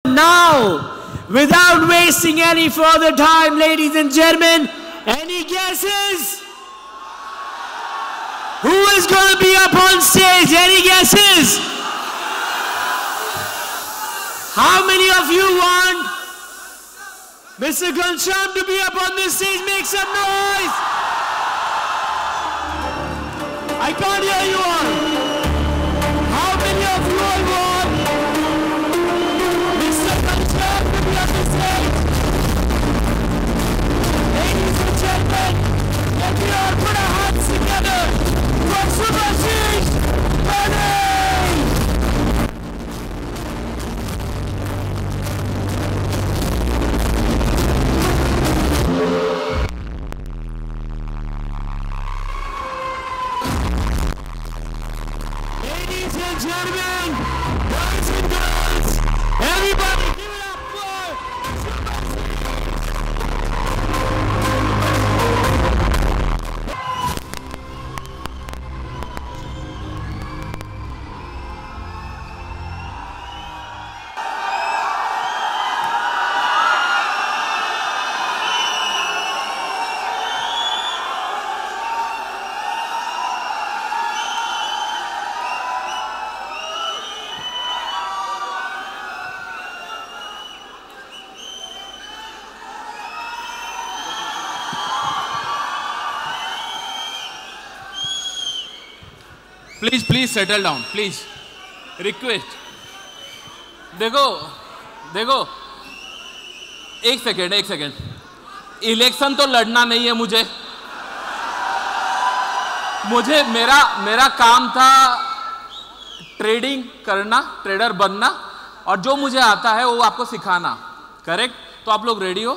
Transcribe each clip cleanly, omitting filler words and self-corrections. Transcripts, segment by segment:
Now, without wasting any further time, ladies and gentlemen, any guesses? Who is going to be up on stage? Any guesses? How many of you want Mr. Ghanshyam to be up on this stage? Make some noise! I can't hear you all. How many of you all want Mr. Ghanshyam to be on the stage? Ladies and gentlemen, let me all put our hands together for Subhashish Bane! Ladies and gentlemen, boys and girls, everybody give it up for please settle down please, request. देखो एक second, election तो लड़ना नहीं है मुझे मेरा काम था ट्रेडिंग करना, ट्रेडर बनना, और जो मुझे आता है वो आपको सिखाना, करेक्ट? तो आप लोग रेडी हो?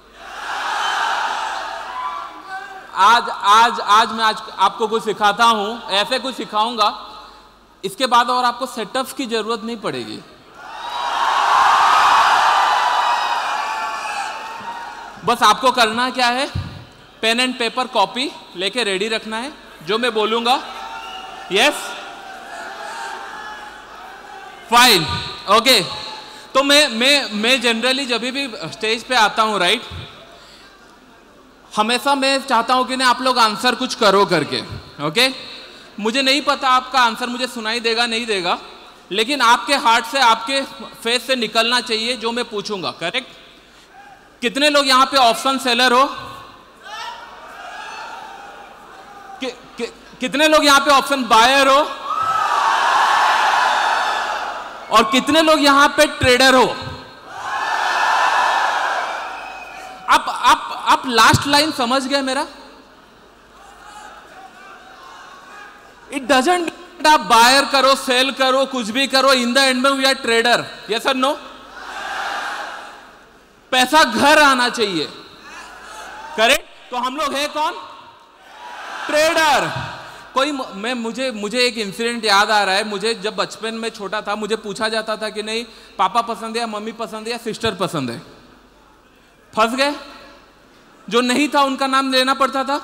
आज मैं आपको कुछ सिखाता हूं, ऐसे कुछ सिखाऊंगा, इसके बाद और आपको सेटअप्स की जरूरत नहीं पड़ेगी। बस आपको करना क्या है, पेन एंड पेपर कॉपी लेके रेडी रखना है, जो मैं बोलूंगा। Yes, fine, okay. तो मैं जनरली जब भी स्टेज पे आता हूं, राइट, हमेशा मैं चाहता हूं कि ना आप लोग आंसर कुछ करो करके, ओके? मुझे नहीं पता आपका आंसर मुझे सुनाई देगा नहीं देगा, लेकिन आपके हार्ट से, आपके फेस से निकलना चाहिए जो मैं पूछूंगा, करेक्ट? कितने लोग यहां पे ऑप्शन सेलर हो? कितने लोग यहां पे ऑप्शन बायर हो? और कितने लोग यहां पे ट्रेडर हो? आप लास्ट लाइन समझ गए मेरा? इट डजंट आप बायर करो, सेल करो, कुछ भी करो, इन द एंड में वी आर ट्रेडर। यस और नो? पैसा घर आना चाहिए, करेक्ट? तो हम लोग हैं कौन? ट्रेडर। मुझे एक इंसिडेंट याद आ रहा है। मुझे जब बचपन में छोटा था, मुझे पूछा जाता था कि नहीं पापा पसंद है या मम्मी पसंद है या सिस्टर पसंद है। फंस गए? जो नहीं था उनका नाम लेना पड़ता था।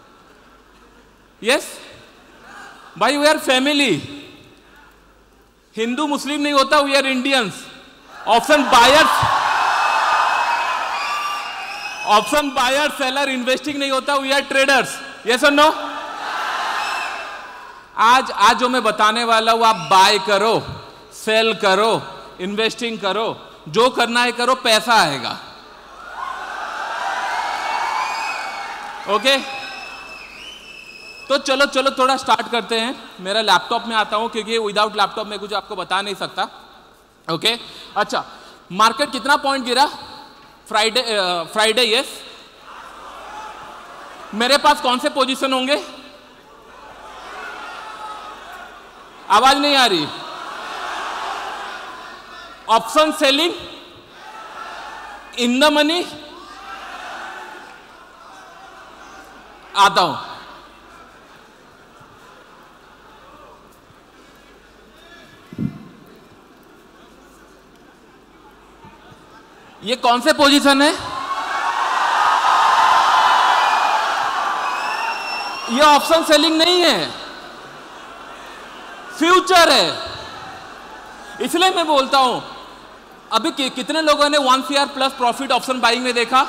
यस भाई, we are family. Hindu Muslim नहीं होता, we are Indians. Option buyer seller investing नहीं होता, वी आर ट्रेडर्स। यस और नो? आज जो मैं बताने वाला हूं, आप बाय करो, सेल करो, इन्वेस्टिंग करो, जो करना है करो, पैसा आएगा। ओके? तो चलो थोड़ा स्टार्ट करते हैं। मेरा लैपटॉप में आता हूं, क्योंकि विदाउट लैपटॉप में कुछ आपको बता नहीं सकता। ओके? अच्छा, मार्केट कितना पॉइंट गिरा फ्राइडे? यस। मेरे पास कौन से पोजीशन होंगे? आवाज नहीं आ रही। Option selling, in the money, आता हूं। ये कौन से पोजीशन है? ये ऑप्शन सेलिंग नहीं है, फ्यूचर है। इसलिए मैं बोलता हूं अभी कितने लोगों ने 1 CR plus profit option buying में देखा?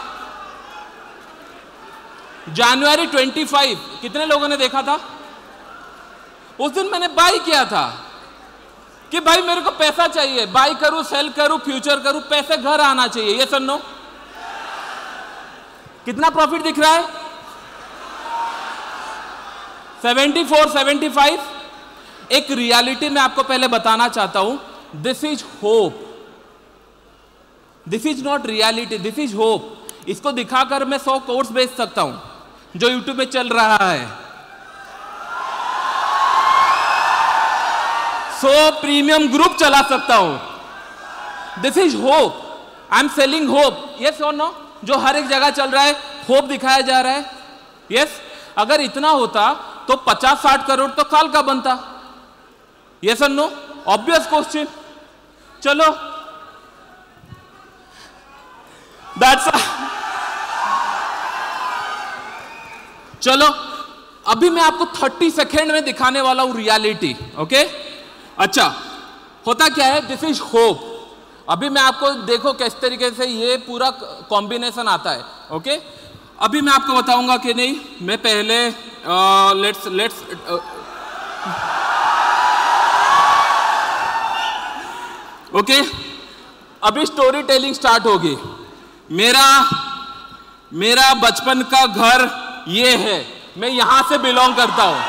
जनवरी 25 कितने लोगों ने देखा था? उस दिन मैंने बाई किया था कि भाई मेरे को पैसा चाहिए, बाई करूं, सेल करूं, फ्यूचर करूं, पैसे घर आना चाहिए। ये सुनो, कितना प्रॉफिट दिख रहा है? 74, 75। एक रियलिटी मैं आपको पहले बताना चाहता हूं, this is hope, this is not reality, this is hope. इसको दिखाकर मैं 100 कोर्स बेच सकता हूं जो यूट्यूब पे चल रहा है, 100 प्रीमियम ग्रुप चला सकता हूं। This is hope, I am selling hope. Yes और नो? जो हर एक जगह चल रहा है, होप दिखाया जा रहा है। यस, अगर इतना होता तो 50-60 करोड़ तो साल का बनता। यस और नो? Obvious question. चलो, दैट्स चलो, अभी मैं आपको 30 सेकेंड में दिखाने वाला हूं रियलिटी। ओके, अच्छा, होता क्या है? This is hope. अभी मैं आपको देखो किस तरीके से ये पूरा कॉम्बिनेशन आता है। ओके, अभी मैं आपको बताऊंगा कि नहीं। मैं पहले लेट्स ओके, अभी स्टोरी टेलिंग स्टार्ट होगी। मेरा बचपन का घर ये है, मैं यहां से बिलोंग करता हूं।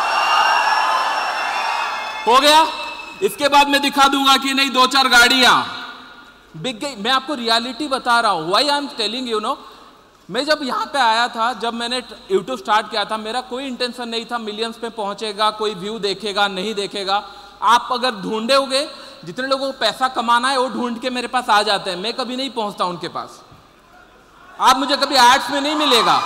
हो गया? इसके बाद मैं दिखा दूंगा कि नहीं 2-4 गाड़ियां बिक गई। मैं आपको रियलिटी बता रहा हूं, why I am telling you know. मैं जब यहां पे आया था, जब मैंने यूट्यूब स्टार्ट किया था, मेरा कोई इंटेंशन नहीं था मिलियंस पे पहुंचेगा, कोई व्यू देखेगा नहीं देखेगा। आप अगर ढूंढोगे, जितने लोगों को पैसा कमाना है वो ढूंढ के मेरे पास आ जाते हैं, मैं कभी नहीं पहुंचता उनके पास। आप मुझे कभी एड्स में नहीं मिलेगा।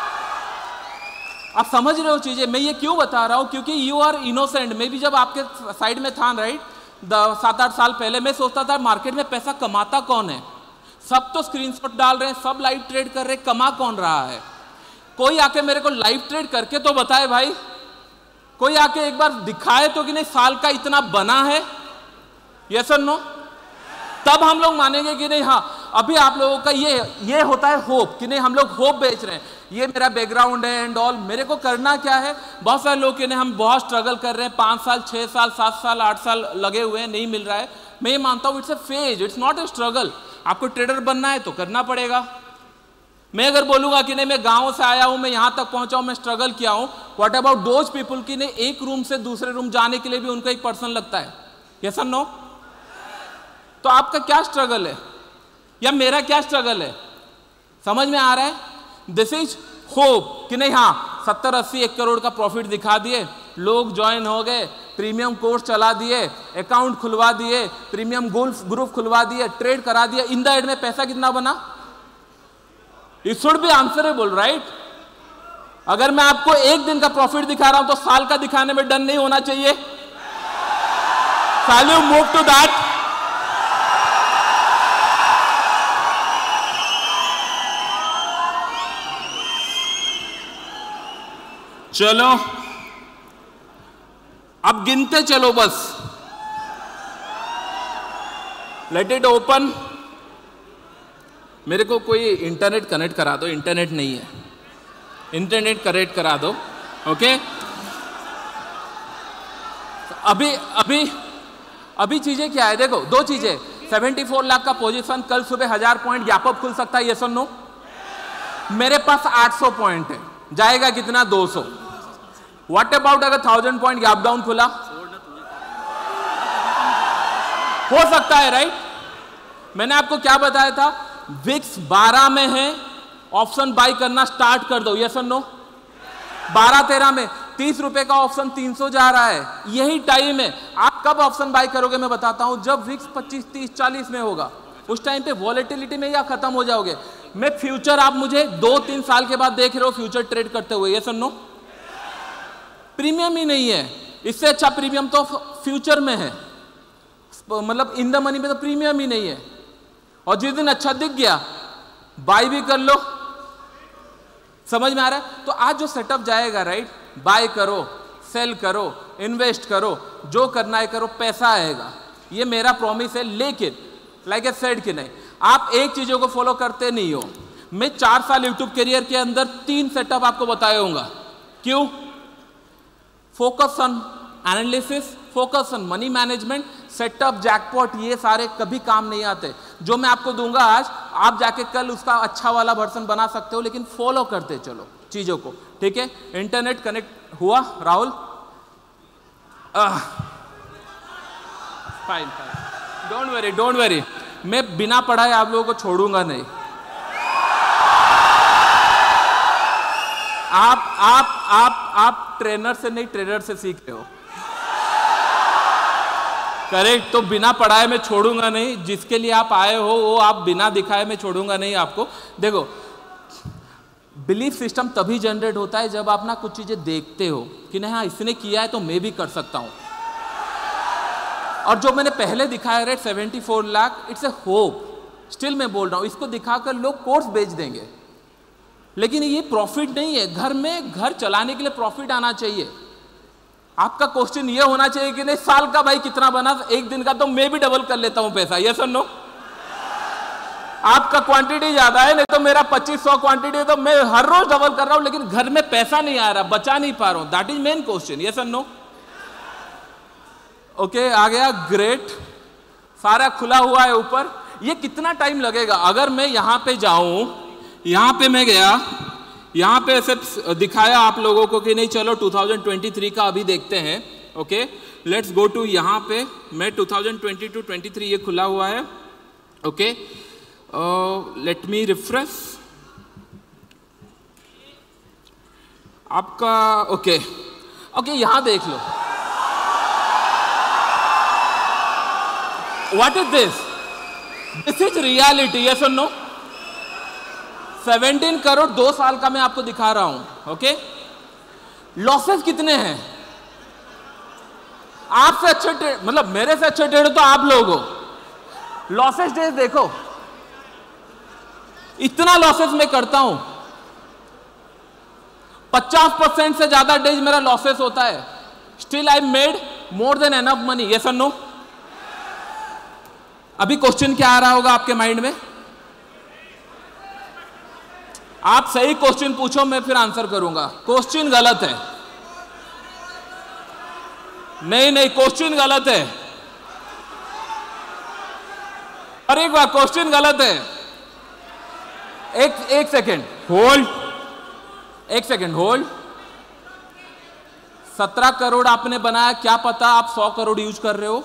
आप समझ रहे हो चीजें? मैं ये क्यों बता रहा हूं? क्योंकि यू आर इनोसेंट। मैं भी जब आपके साइड में था, राइट, 7-8 साल पहले, मैं सोचता था मार्केट में पैसा कमाता कौन है। सब तो स्क्रीनशॉट डाल रहे हैं, सब लाइव ट्रेड कर रहे हैं, कमा कौन रहा है? कोई आके मेरे को लाइव ट्रेड करके तो बताए भाई, कोई आके एक बार दिखाए तो कि नहीं साल का इतना बना है। यस और नो? तब हम लोग मानेंगे कि नहीं। हाँ, अभी आप लोगों का ये होता है होप कि नहीं हम लोग होप बेच रहे हैं, ये मेरा बैकग्राउंड है एंड ऑल। मेरे को करना क्या है? बहुत सारे लोग कहने हम बहुत स्ट्रगल कर रहे हैं, 5 साल 6 साल 7 साल 8 साल लगे हुए हैं, नहीं मिल रहा है। मैं ये मानता हूँ it's a phase, it's not a struggle. आपको ट्रेडर बनना है तो करना पड़ेगा। मैं अगर बोलूंगा कि नहीं मैं गांव से आया हूं, मैं यहां तक पहुंचा हूं, मैं स्ट्रगल किया हूं, व्हाट अबाउट दोज पीपल की नहीं एक रूम से दूसरे रूम जाने के लिए भी उनको 1 पर्सन लगता है। यस और नो? तो आपका क्या स्ट्रगल है या मेरा क्या स्ट्रगल है? समझ में आ रहा है? दिस इज होप कि नहीं। हाँ, 70-80 1 करोड़ का प्रॉफिट दिखा दिए, लोग ज्वाइन हो गए, प्रीमियम कोर्स चला दिए, अकाउंट खुलवा दिए, प्रीमियम ग्रुप खुलवा दिए, ट्रेड करा दिया। इन द एंड में पैसा कितना बना? It should be answerable, right? अगर मैं आपको 1 दिन का प्रॉफिट दिखा रहा हूं तो साल का दिखाने में डन नहीं होना चाहिए। Shall you move to that? चलो, अब गिनते चलो बस। Let it open. मेरे को कोई इंटरनेट कनेक्ट करा दो, इंटरनेट नहीं है, इंटरनेट कनेक्ट करा दो। ओके, अभी चीजें क्या है देखो, 2 चीजें। 74 लाख का पोजीशन, कल सुबह 1000 पॉइंट गैप अप खुल सकता है, यस और नो? मेरे पास 800 पॉइंट है, जाएगा कितना? 200। व्हाट अबाउट अगर 1000 पॉइंट गैप डाउन खुला? हो सकता है, राइट? मैंने आपको क्या बताया था? विक्स 12 में है, ऑप्शन बाई करना स्टार्ट कर दो, यस और नो? 12-13 में 30 रुपए का ऑप्शन 300 जा रहा है, यही टाइम है। आप कब ऑप्शन बाई करोगे मैं बताता हूं, जब विक्स 25, 30, 40 में होगा। उस टाइम पे वॉलेटिलिटी में या खत्म हो जाओगे। मैं फ्यूचर, आप मुझे 2-3 साल के बाद देख रहे हो फ्यूचर ट्रेड करते हुए, यस और नो? प्रीमियम ही नहीं है, इससे अच्छा प्रीमियम तो फ्यूचर में है, मतलब इन द मनी में तो प्रीमियम ही नहीं है। और जिस दिन अच्छा दिख गया बाय भी कर लो। समझ में आ रहा है? तो आज जो सेटअप जाएगा, राइट, बाय करो, सेल करो, इन्वेस्ट करो, जो करना है करो, पैसा आएगा, ये मेरा प्रॉमिस है। लेकिन लाइक ए सेड कि नहीं, आप एक चीजों को फॉलो करते नहीं हो। मैं 4 साल यूट्यूब करियर के अंदर 3 सेटअप आपको बताया होगा। क्यों? Focus on analysis, focus on money management, setup, jackpot, ये सारे कभी काम नहीं आते। जो मैं आपको दूंगा आज, आप जाके कल उसका अच्छा वाला वर्जन बना सकते हो, लेकिन फॉलो करते चलो चीजों को, ठीक है? इंटरनेट कनेक्ट हुआ Rahul? Fine fine, don't worry don't worry, मैं बिना पढ़ाए आप लोगों को छोड़ूंगा नहीं। आप ट्रेनर से नहीं, ट्रेडर से सीख रहे हो, करेक्ट? तो बिना पढ़ाए मैं छोड़ूंगा नहीं। जिसके लिए आप आए हो वो आप बिना दिखाए मैं छोड़ूंगा नहीं आपको। देखो, बिलीफ सिस्टम तभी जनरेट होता है जब आप ना कुछ चीजें देखते हो कि नहीं हाँ इसने किया है तो मैं भी कर सकता हूं। और जो मैंने पहले दिखाया rate 74 lakh, it's a hope. Still मैं बोल रहा हूं, इसको दिखाकर लोग कोर्स बेच देंगे, लेकिन ये प्रॉफिट नहीं है। घर में घर चलाने के लिए प्रॉफिट आना चाहिए। आपका क्वेश्चन ये होना चाहिए कि नहीं साल का भाई कितना बना, एक दिन का तो मैं भी डबल कर लेता हूं पैसा, ये सुन लो। आपका क्वांटिटी ज्यादा है, नहीं तो मेरा 2500 क्वांटिटी है तो मैं हर रोज डबल कर रहा हूं, लेकिन घर में पैसा नहीं आ रहा, बचा नहीं पा रहा हूं। दैट इज मेन क्वेश्चन, ये सुन लो। ओके, आ गया, ग्रेट, सारा खुला हुआ है ऊपर। ये कितना टाइम लगेगा? अगर मैं यहां पे जाऊं, यहां पे मैं गया, यहां पे ऐसे दिखाया आप लोगों को कि नहीं चलो 2023 का अभी देखते हैं। ओके, लेट्स गो टू, यहां पे मैं 2022-23 ये खुला हुआ है। ओके, लेट मी रिफ्रेश आपका। ओके ओके, यहां देख लो, what is this? This is reality, yes और नो? 17 करोड़ 2 साल का मैं आपको दिखा रहा हूं। ओके, लॉसेस कितने हैं? आपसे अच्छे मतलब मेरे से अच्छे ट्रेडर तो आप लोग हो। लॉसेस डेज देखो, इतना लॉसेस मैं करता हूं, 50% से ज्यादा डेज मेरा लॉसेस होता है। Still I made more than enough money, yes और नो? अभी क्वेश्चन क्या आ रहा होगा आपके माइंड में? आप सही क्वेश्चन पूछो, मैं फिर आंसर करूंगा। क्वेश्चन गलत है, नहीं नहीं, क्वेश्चन गलत है। और एक बार क्वेश्चन गलत है। एक सेकेंड होल्ड, एक सेकेंड होल्ड। 17 करोड़ आपने बनाया, क्या पता आप 100 करोड़ यूज कर रहे हो,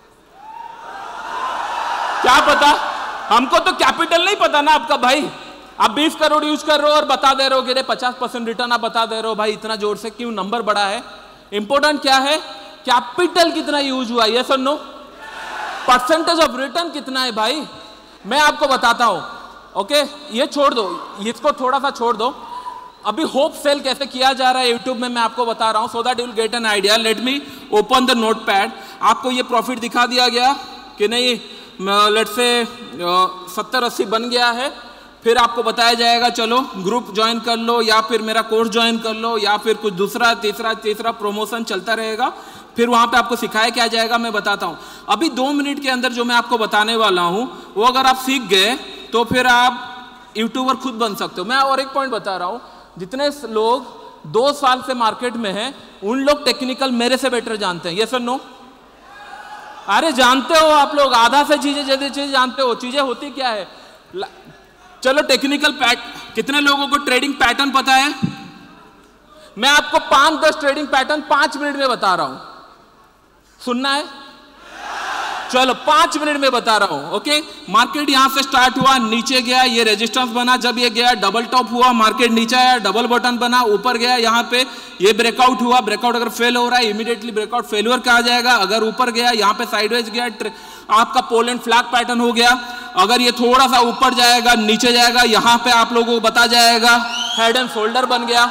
क्या पता? हमको तो कैपिटल नहीं पता ना आपका भाई। आप 20 करोड़ यूज कर रहे हो और बता दे रहे हो कि 50% रिटर्न, आप बता दे रहे हो भाई इतना जोर से क्यों, नंबर बड़ा है। इंपॉर्टेंट क्या है? कैपिटल कितना यूज हुआ, यस और नो? परसेंटेज ऑफ रिटर्न कितना है भाई, मैं आपको बताता हूं। ओके, ये छोड़ दो, इसको थोड़ा सा छोड़ दो। अभी होप सेल कैसे किया जा रहा है यूट्यूब में मैं आपको बता रहा हूं, so that you will get an idea. Let me open the notepad. आपको ये प्रॉफिट दिखा दिया गया कि नहीं, लेट्स से 70-80 बन गया है। फिर आपको बताया जाएगा चलो ग्रुप ज्वाइन कर लो, या फिर मेरा कोर्स ज्वाइन कर लो, या फिर कुछ दूसरा तीसरा प्रमोशन चलता रहेगा। फिर वहां पे आपको सिखाया क्या जाएगा, मैं बताता हूं। अभी 2 मिनट के अंदर जो मैं आपको बताने वाला हूं, वो अगर आप सीख गए तो फिर आप यूट्यूबर खुद बन सकते हो। मैं और एक पॉइंट बता रहा हूं, जितने लोग 2 साल से मार्केट में हैं, उन लोग टेक्निकल मेरे से बेटर जानते हैं, यस और नो? अरे जानते हो आप लोग, आधा से चीजें जानते हो। चीजें होती क्या है, चलो टेक्निकल कितने लोगों को ट्रेडिंग पैटर्न पता है? मैं आपको 5-10 ट्रेडिंग पैटर्न 5 मिनट में बता रहा हूं, सुनना है? चलो 5 मिनट में बता रहा हूं। ओके, मार्केट यहां से स्टार्ट हुआ, नीचे गया, ये रेजिस्टेंस बना, जब ये गया डबल टॉप हुआ, मार्केट नीचे आया, डबल बटन बना, ऊपर गया, यहां पे ये ब्रेकआउट हुआ। ब्रेकआउट अगर फेल हो रहा है इमीडिएटली ब्रेकआउट फेल्यूर कहा जाएगा। अगर ऊपर गया, यहां पे साइडवेज गया, आपका पोलैंड फ्लैग पैटर्न हो गया। अगर ये थोड़ा सा ऊपर जाएगा, नीचे जाएगा, यहां पे आप लोगों को बता जाएगा हेड एंड शोल्डर बन गया।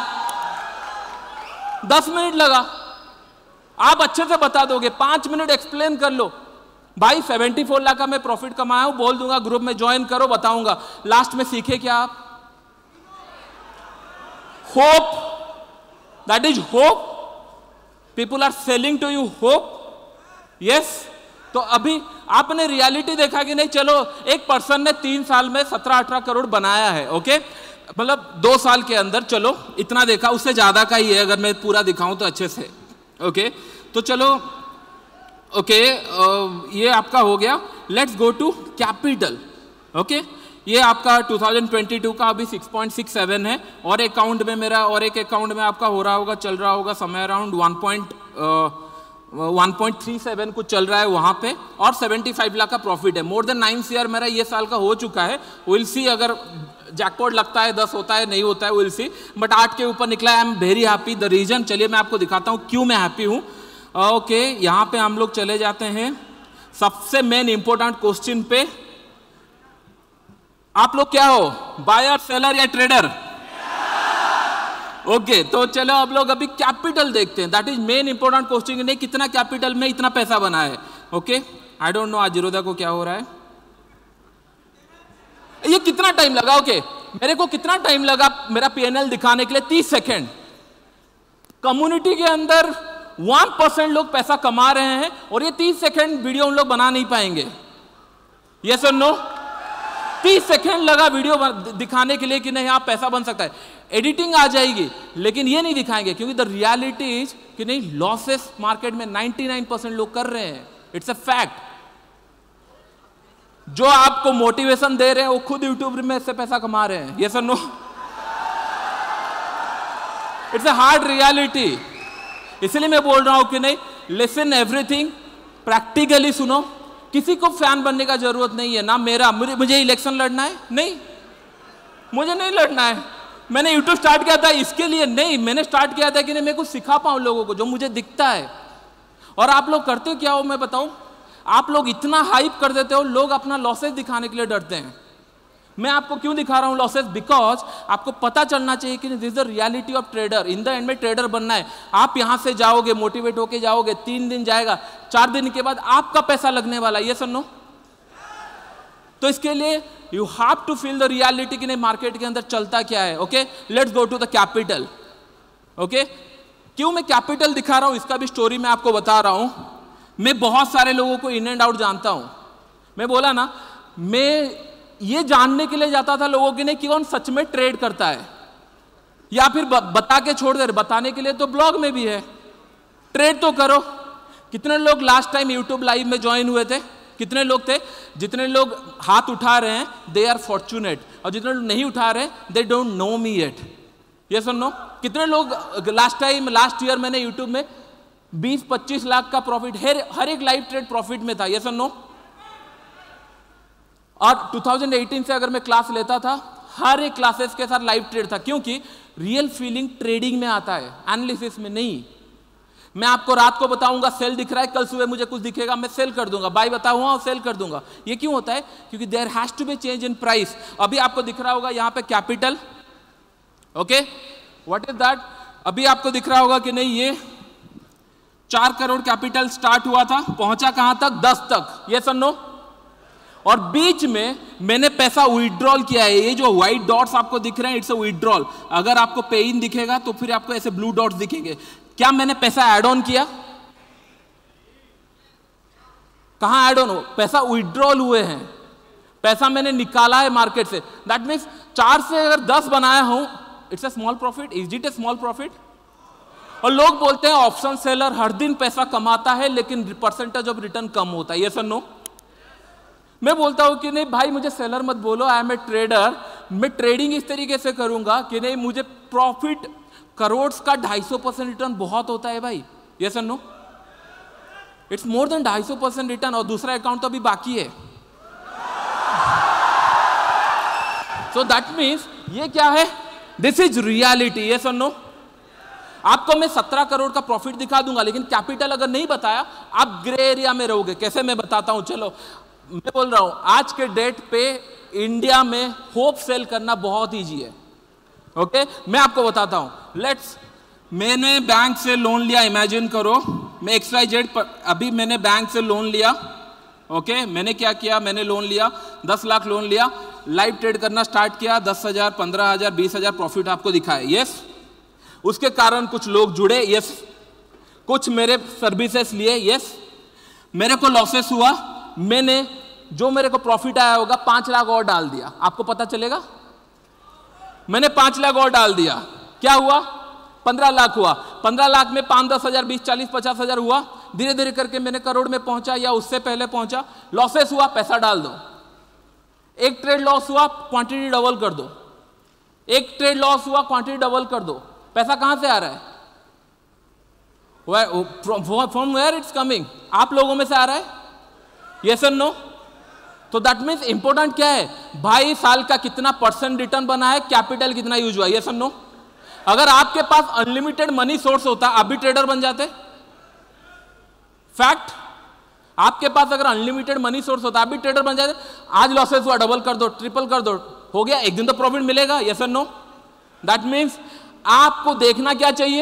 10 मिनट लगा, आप अच्छे से बता दोगे। 5 मिनट एक्सप्लेन कर लो भाई। 74 लाख का मैं प्रॉफिट कमाया हूं, बोल दूंगा ग्रुप में ज्वाइन करो, बताऊंगा। लास्ट में सीखे क्या आप? Hope, that is hope. People are selling to you hope, yes. तो अभी आपने रियलिटी देखा कि नहीं? चलो एक पर्सन ने 3 साल में 17-18 करोड़ बनाया है, ओके, मतलब 2 साल के अंदर, चलो इतना देखा, उससे ज्यादा का ही है अगर मैं पूरा दिखाऊं तो अच्छे से, ओके। तो चलो ओके, ये आपका हो गया। Let's go to capital, okay. ये आपका 2022 का अभी 6.67 है, और अकाउंट में मेरा, और एक अकाउंट में आपका हो रहा होगा, चल रहा होगा समय अराउंड 1.37 कुछ चल रहा है वहां पे, और 75 लाख का प्रॉफिट है। मोर देन 9 ईयर मेरा ये साल का हो चुका है। विल सी अगर जैकपॉट लगता है 10 होता है, नहीं होता है, विल सी, बट 8 के ऊपर निकला है। I am very happy. The reason, चलिए मैं आपको दिखाता हूं क्यों मैं हैप्पी हूं। ओके, यहां पे हम लोग चले जाते हैं सबसे मेन इंपॉर्टेंट क्वेश्चन पे। आप लोग क्या हो, बायर, सेलर या ट्रेडर? ओके, तो चलो आप लोग अभी कैपिटल देखते हैं। That is main important question, नहीं कितना कैपिटल में इतना पैसा बना है, ओके। आई डोंट नो आज जीरोधा को क्या हो रहा है, ये कितना टाइम लगा, ओके, मेरे को कितना टाइम लगा मेरा पीएनएल दिखाने के लिए? 30 सेकेंड। कम्युनिटी के अंदर 1% लोग पैसा कमा रहे हैं, और ये 30 सेकेंड वीडियो उन लोग बना नहीं पाएंगे। यस और नो? 30 सेकेंड लगा वीडियो दिखाने के लिए कि नहीं आप पैसा बन सकता है। एडिटिंग आ जाएगी, लेकिन ये नहीं दिखाएंगे, क्योंकि द रियलिटी इज कि नहीं, लॉसेस मार्केट में 99% लोग कर रहे हैं। It's a fact. जो आपको मोटिवेशन दे रहे हैं वो खुद यूट्यूब में इससे पैसा कमा रहे हैं। यस और no? It's a hard reality. इसलिए मैं बोल रहा हूं कि नहीं, लिसन एवरीथिंग, प्रैक्टिकली सुनो। किसी को फैन बनने का जरूरत नहीं है ना मेरा। मुझे इलेक्शन लड़ना है? नहीं, मुझे नहीं लड़ना है। मैंने यूट्यूब स्टार्ट किया था इसके लिए नहीं, मैंने स्टार्ट किया था कि नहीं मैं कुछ सिखा पाऊं लोगों को जो मुझे दिखता है। और आप लोग करते क्या हो मैं बताऊं? आप लोग इतना हाइप कर देते हो, लोग अपना लॉसेस दिखाने के लिए डरते हैं। मैं आपको क्यों दिखा रहा हूं लॉसेस? बिकॉज आपको पता चलना चाहिए कि this is the reality of trader. In the end में ट्रेडर बनना है। आप यहां से जाओगे, मोटिवेट होके जाओगे, 3 दिन जाएगा, 4 दिन के बाद आपका पैसा लगने वाला है। ये सुनो, तो इसके लिए you have to feel the reality कि नहीं मार्केट के अंदर चलता क्या है। Okay, let's go to the capital. Okay, क्यों मैं कैपिटल दिखा रहा हूं इसका भी स्टोरी मैं आपको बता रहा हूं। मैं बहुत सारे लोगों को इन एंड आउट जानता हूं। मैं बोला ना, मैं ये जानने के लिए जाता था लोगों के लिए कि कौन सच में ट्रेड करता है, या फिर बता के छोड़ दे। बताने के लिए तो ब्लॉग में भी है, ट्रेड तो करो। कितने लोग लास्ट टाइम यूट्यूब लाइव में ज्वाइन हुए थे? कितने लोग थे? जितने लोग हाथ उठा रहे हैं दे आर फॉर्चुनेट, और जितने लोग नहीं उठा रहे they don't know me yet. ये सुनो, कितने लोग लास्ट ईयर मैंने यूट्यूब में 20-25 लाख का प्रॉफिट हर एक लाइव ट्रेड प्रॉफिट में था। ये सुनो, और 2018 से अगर मैं क्लास लेता था, हर एक क्लासेस के साथ लाइव ट्रेड था, क्योंकि रियल फीलिंग ट्रेडिंग में आता है, एनालिसिस में नहीं। मैं आपको रात को बताऊंगा सेल दिख रहा है, कल सुबह मुझे कुछ दिखेगा मैं सेल कर दूंगा, बाय बताऊंगा और सेल कर दूंगा। ये क्यों होता है? क्योंकि there has to be change in price. अभी आपको दिख रहा होगा यहाँ पे capital. Okay, what is that? अभी आपको दिख रहा होगा कि नहीं, ये 4 करोड़ कैपिटल स्टार्ट हुआ था, पहुंचा कहां तक? 10 तक। ये सुनो, और बीच में मैंने पैसा विड्रॉल किया है। ये जो व्हाइट डॉट्स आपको दिख रहे हैं, इट्स अ विड्रॉल। अगर आपको पे इन दिखेगा तो फिर आपको ऐसे ब्लू डॉट्स दिखेंगे। क्या मैंने पैसा ऐड ऑन किया? कहां ऐड ऑन हो? पैसा विड्रॉल हुए हैं, पैसा मैंने निकाला है मार्केट से। दैट मीन्स 4 से अगर 10 बनाया हूं, it's a small profit. Is it a small profit? और लोग बोलते हैं ऑप्शन सेलर हर दिन पैसा कमाता है लेकिन परसेंटेज ऑफ रिटर्न कम होता है। ये सर नो? मैं बोलता हूं कि नहीं भाई, मुझे सेलर मत बोलो, आई एम ए ट्रेडर। मैं ट्रेडिंग इस तरीके से करूंगा कि नहीं मुझे प्रॉफिट करोड़ का 250% रिटर्न बहुत होता है भाई। यस और no? It's more than 250% return, और दूसरा अकाउंट तो अभी बाकी है। सो दैट मीन्स ये क्या है? This is reality. यस और नो? आपको मैं 17 करोड़ का प्रॉफिट दिखा दूंगा, लेकिन कैपिटल अगर नहीं बताया आप ग्रे एरिया में रहोगे। कैसे मैं बताता हूं। चलो, मैं बोल रहा हूं आज के डेट पे इंडिया में होप सेल करना बहुत इजी है। ओके, मैं आपको बताता हूं। मैंने बैंक से लोन लिया, इमेजिन करो मैं XYZ पर, अभी मैंने बैंक से लोन लिया। ओके, मैंने क्या किया? मैंने लोन लिया, 10 लाख लोन लिया, लाइव ट्रेड करना स्टार्ट किया, 10,000, 15,000, 20,000 प्रॉफिट आपको दिखाए। यस, उसके कारण कुछ लोग जुड़े। यस, कुछ मेरे सर्विसेज लिए। यस, मेरे को लॉसेस हुआ, मैंने जो मेरे को प्रॉफिट आया होगा 5 लाख और डाल दिया, आपको पता चलेगा? मैंने 5 लाख और डाल दिया, क्या हुआ? 15 लाख हुआ। 15 लाख में 5, 10 हजार, 20, 40, 50 हजार हुआ। धीरे धीरे करके मैंने करोड़ में पहुंचा या उससे पहले पहुंचा। लॉसेस हुआ, पैसा डाल दो। एक ट्रेड लॉस हुआ, क्वांटिटी डबल कर दो। एक ट्रेड लॉस हुआ, क्वांटिटी डबल कर दो। पैसा कहां से आ रहा है? From where it's coming? आप लोगों में से आ रहा है? यस और नो? तो दैट मीन्स इंपॉर्टेंट क्या है भाई? साल का कितना % रिटर्न बना है, कैपिटल कितना यूज हुआ, यस और नो? अगर आपके पास अनलिमिटेड मनी सोर्स होता, आप भी ट्रेडर बन जाते। फैक्ट, आपके पास अगर अनलिमिटेड मनी सोर्स होता, आप भी ट्रेडर बन जाते। आज लॉसेस हुआ, डबल कर दो, ट्रिपल कर दो, हो गया, एक दिन तो प्रॉफिट मिलेगा, यस और नो? दैट मीन्स आपको देखना क्या चाहिए?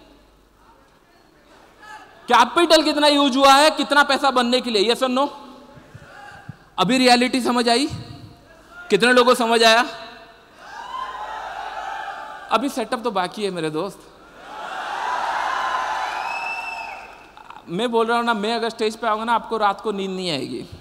कैपिटल कितना यूज हुआ है, कितना पैसा बनने के लिए, यस और नो? अभी रियलिटी समझ आई? कितने लोगों को समझ आया? अभी सेटअप तो बाकी है मेरे दोस्त। मैं बोल रहा हूं ना, मैं अगर स्टेज पे आऊंगा ना, आपको रात को नींद नहीं आएगी।